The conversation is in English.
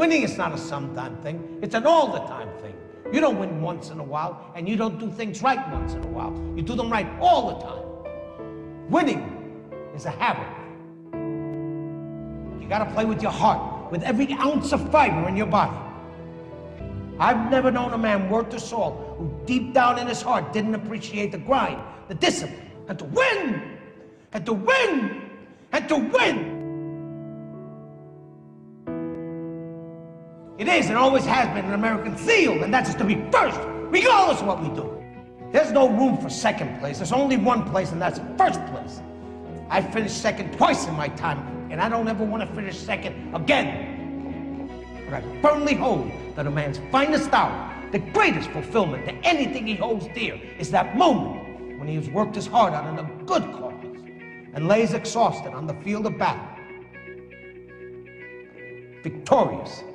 Winning is not a sometime thing, it's an all-the-time thing. You don't win once in a while, and you don't do things right once in a while. You do them right all the time. Winning is a habit. You gotta play with your heart, with every ounce of fiber in your body. I've never known a man worth his salt who deep down in his heart didn't appreciate the grind, the discipline, and to win, and to win, and to win. It is and always has been an American seal, and that's to be first, regardless of what we do. There's no room for second place. There's only one place, and that's first place. I finished second twice in my time, and I don't ever want to finish second again. But I firmly hold that a man's finest hour, the greatest fulfillment to anything he holds dear, is that moment when he has worked his heart out on a good cause and lays exhausted on the field of battle, victorious.